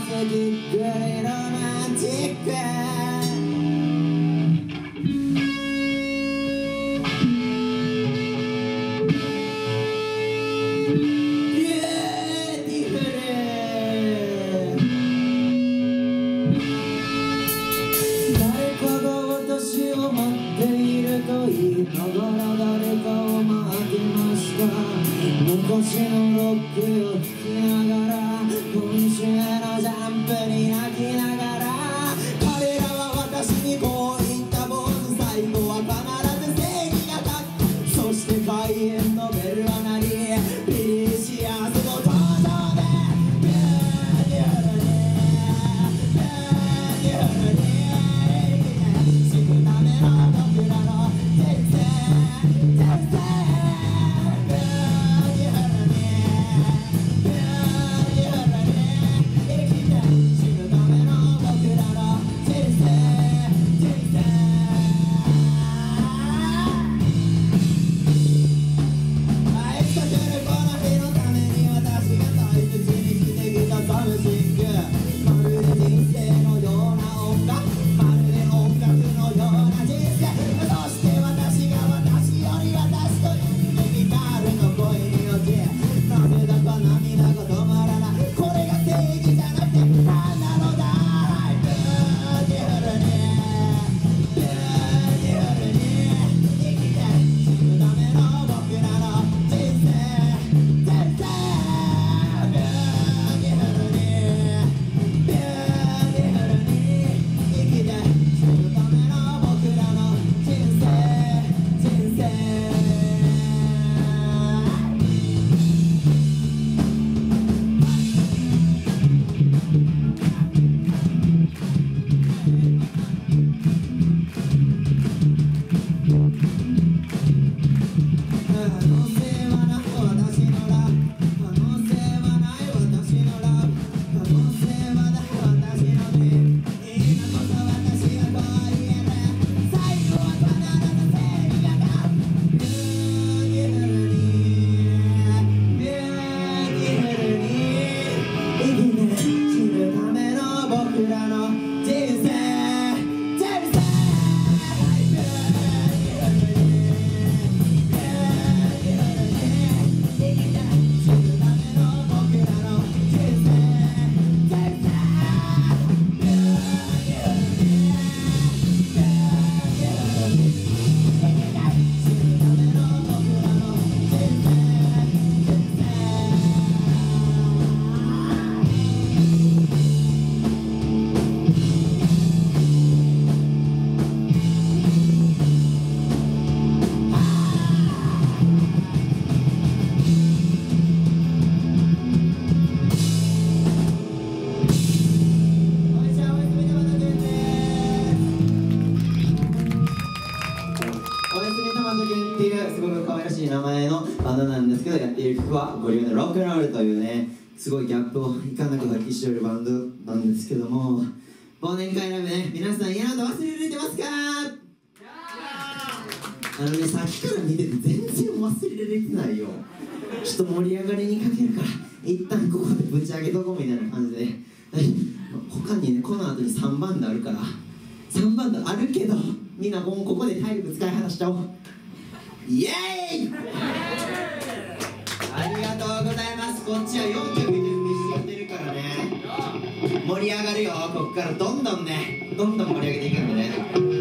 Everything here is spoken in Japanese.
すぎっくりロマンチックながら誰かを待ってました昔のロックを聴きながら今週のジャンプに泣きながら彼らは私にこう言った坊主最後は必ず正義が勝つそして開演のベルは鳴りビリシアスの登場でビューティフルにビューティフルに死ぬための僕らの名前のバンドなんですけど、やっている曲はゴリゴリのロックンロールというね、すごいギャップをいかんなく発揮しているバンドなんですけども、忘年会ライブね、皆さん嫌なの忘れられてますか？さっきから見てて全然忘れられてないよ。ちょっと盛り上がりにかけるから一旦ここでぶち上げとこうみたいな感じで、他にね、この後に3バンドあるから、3バンドあるけどみんなもうここで体力使い果たしちゃおう。イエーイ！ありがとうございます。こっちは4曲準備してやってるからね、盛り上がるよ。こっからどんどん盛り上げていくんでね。